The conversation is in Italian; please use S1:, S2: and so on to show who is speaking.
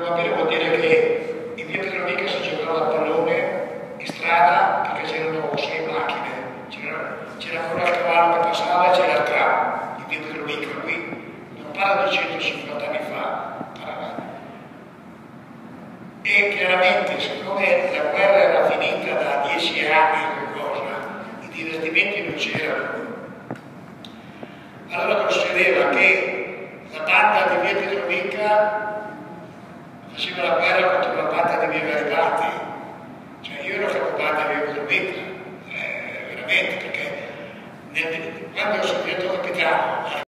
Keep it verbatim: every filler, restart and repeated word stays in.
S1: probabile vuol dire che in via Petrovica si giocava a pallone in strada perché c'erano sei macchine, c'era ancora il cavallo che passava e c'era il tram in via Petrovica, qui non parlo di centocinquanta anni fa. E chiaramente, siccome la guerra era finita da dieci anni o qualcosa, i divertimenti non c'erano. Allora cosa succedeva? Che la banda di via Petrovica faceva la guerra contro la banda di via Garibaldi. Cioè io ero capobanda di via Petrovica, eh, veramente, perché nel, quando sono diventato capitano